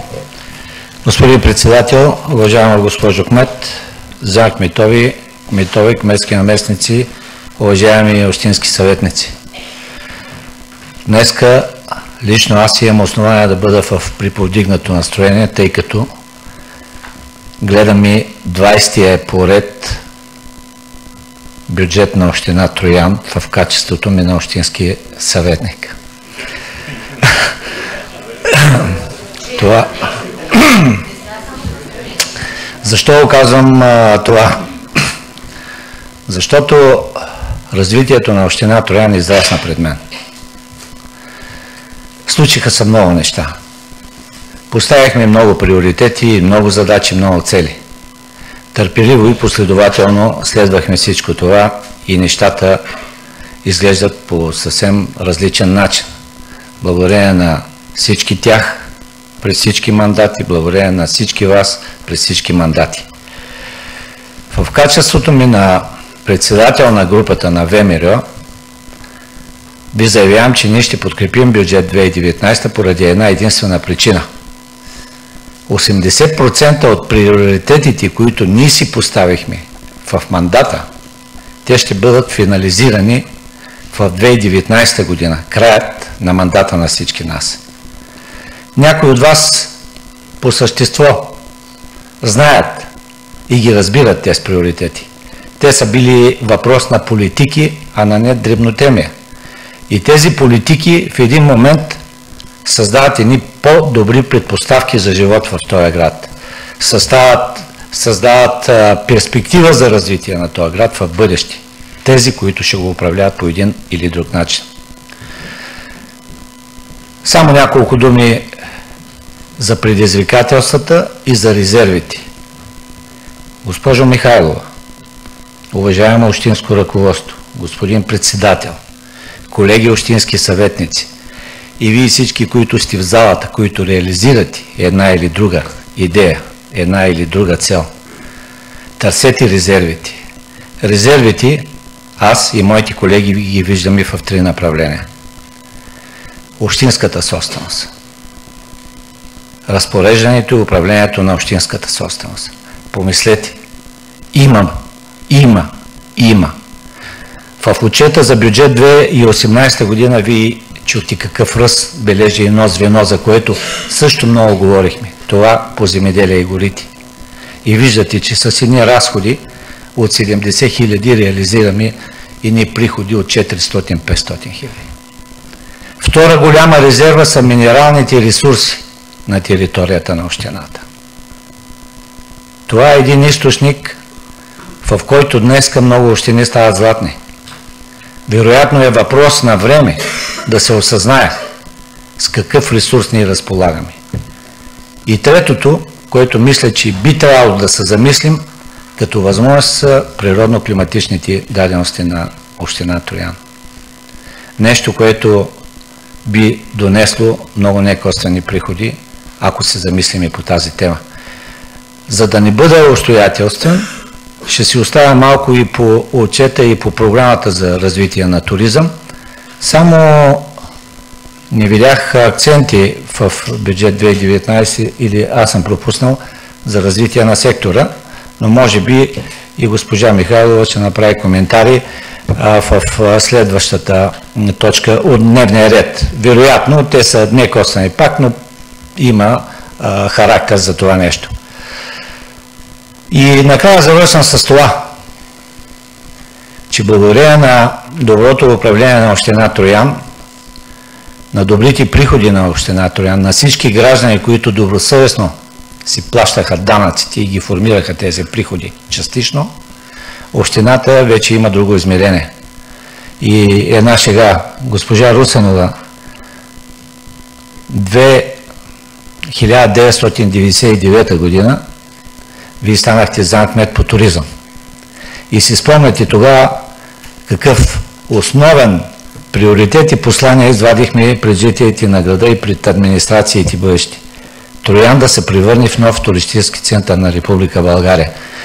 Господин председател, уважаема госпожо кмет, заместник кметове, кметски наместници, уважаеми общински съветници. Днеска лично аз имам основание да бъда в приповдигнато настроение, тъй като гледам и 20-я поред бюджет на община Троян в качеството ми на общински съветник. Това... Защо го казвам това? Защото развитието на община Троян израсна пред мен. Случиха се много неща. Поставихме много приоритети, много задачи, много цели. Търпеливо и последователно следвахме всичко това и нещата изглеждат по съвсем различен начин. Благодарение на всички тях, през всички мандати, благодарение на всички вас, през всички мандати. В качеството ми на председател на групата на ВМРО, ви заявявам, че ние ще подкрепим бюджет 2019 поради една единствена причина. 80% от приоритетите, които ние си поставихме в мандата, те ще бъдат финализирани в 2019 година, краят на мандата на всички нас. Някои от вас по същество знаят и ги разбират тези приоритети. Те са били въпрос на политики, а на дребнотемия. И тези политики в един момент създават едни по-добри предпоставки за живот в този град. Създават перспектива за развитие на този град в бъдеще. Тези, които ще го управляват по един или друг начин. Само няколко думи за предизвикателствата и за резервите. Госпожо Михайлова, уважаемо общинско ръководство, господин председател, колеги общински съветници и вие всички, които сте в залата, които реализирате една или друга идея, една или друга цел, търсете резервите. Резервите аз и моите колеги ги виждаме в 3 направления. Общинската собственост. Разпореждането и управлението на общинската собственост. Помислете. Има. В отчета за бюджет 2018 година ви чухте какъв ръст бележи едно звено, за което също много говорихме. Това по земеделие и горите. И виждате, че с едни разходи от 70 хиляди реализираме едни приходи от 400-500 хиляди. Втора голяма резерва са минералните ресурси на територията на общината. Това е един източник, в който днеска много общини стават златни. Вероятно е въпрос на време да се осъзнае с какъв ресурс ние разполагаме. И третото, което мисля, че би трябвало да се замислим, като възможност са природно-климатичните дадености на община Троян. Нещо, което би донесло много некосвени приходи, ако се замислим и по тази тема. За да не бъда обстоятелствен, ще си оставя малко и по отчета и по програмата за развитие на туризъм. Само не видях акценти в бюджет 2019 или аз съм пропуснал за развитие на сектора, но може би и госпожа Михайлова ще направи коментари в следващата точка от дневния ред. Вероятно, те са некосвени пак, но има характер за това нещо. И накрая завършвам с това, че благодарение на доброто управление на община Троян, на добрите приходи на община Троян, на всички граждани, които добросъвестно си плащаха данъците и ги формираха тези приходи частично, общината вече има друго измерение. И една шега, госпожа Русенова, 1999 година вие станахте заместник-кмет по туризъм. И си спомняте тогава какъв основен приоритет и послание извадихме пред жителите на града и пред администрациите бъдещи. Троян да се превърне в нов туристически център на Република България.